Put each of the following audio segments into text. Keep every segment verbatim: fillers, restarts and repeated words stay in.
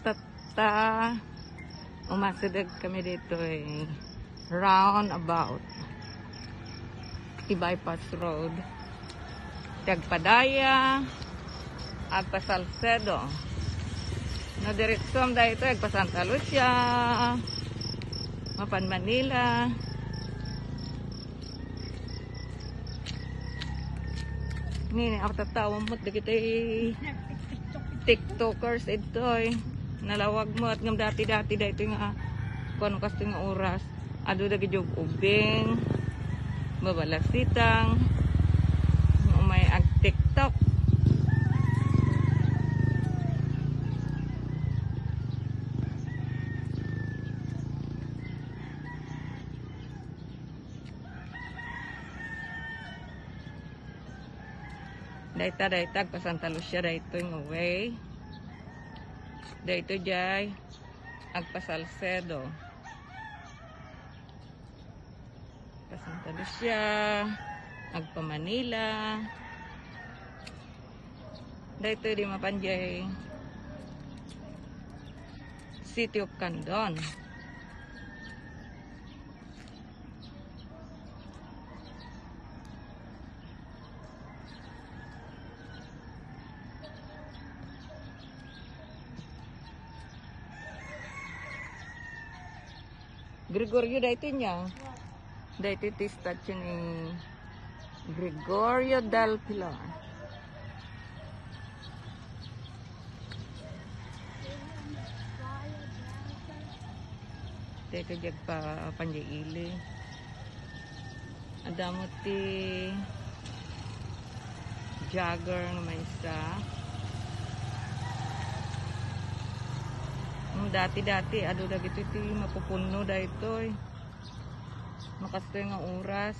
tata umasadag kami dito eh roundabout i-bypass road Tagpadaya agpa Salcedo na direksyon dito agpa Santa Lucia mapan Manila. Nini ako tatawang mo't dagiti tiktokers ito eh nalawag mo at ngam dati-dati dito nga kung kasto nga oras ado dagi jog ubing babalasitang umay ag tiktok dayta dayta pa Santa Lucia dayto yung way dayto jay agpa Salcedo pa Santa Lucia agpa Manila dayto di mapanjay City of Candon. Gregorio dayto niya. Dayto iti statue ni Gregorio del Pilar. Dayto jag pa panjaili. Adamo ti jogger nga may isa. Dati-dati ado dagito iti mapupuno dayto eh. Makastoy nga oras.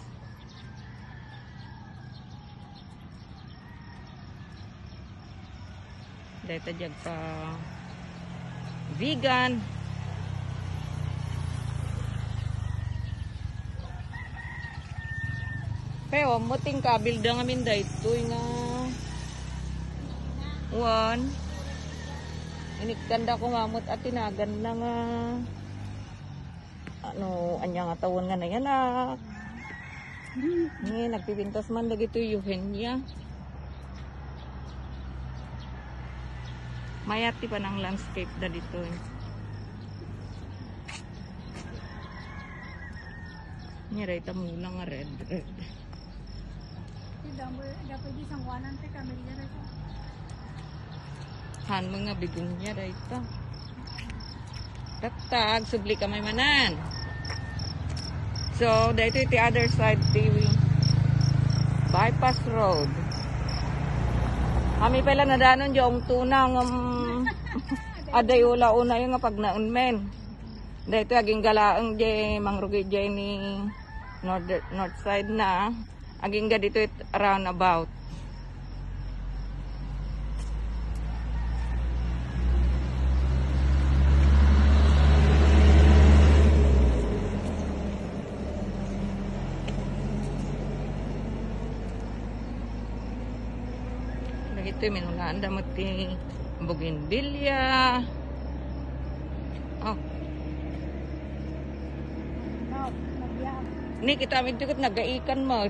Dayto jag pa vegan. Pero muting kabilda nga min dayto nga one inikanda ko mamot at tinagan na nga ano anya nga tawon nga na yan ah. Ni nagpipintas man lagi ito yuhin niya mayati pa ng landscape da dito eh. Niray tamula nga red red dapat isang wanan te kami dito han mga bigong niya dito. Tatag, subli kamay manan. So, dito iti other side T V. Bypass road. Kami pala nadanon yung tunang um, aday ula una yung pag naun men. Dito aging galaang di mangrugi di ni north, north side na. Aging ga dito it roundabout. Ito yung minulaan damot ti bougainvillea. Oh. Ni kita amig tikot nagaikan mo.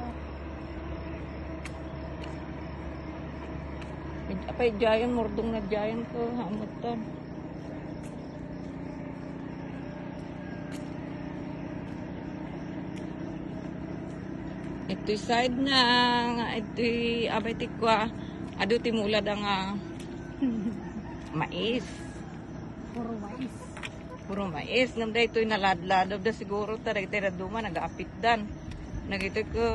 Apay giant mordong na giant ko hamot to. Ito side na ito abay tikwa ado timula da nga mais. Puro mais. Puro mais. Ngam da ito'y naladlad. Da siguro taray taray duma nag-aapit dan. Nagito ko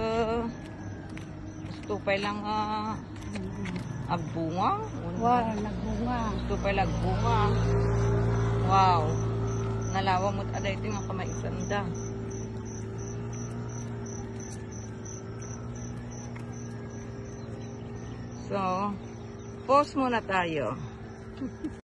stupay lang uh, agbunga. Wow, nagbunga. Stupay lang bunga. Wow. Nalawa mo't aday ito nga kamaisan da. So, pause muna tayo.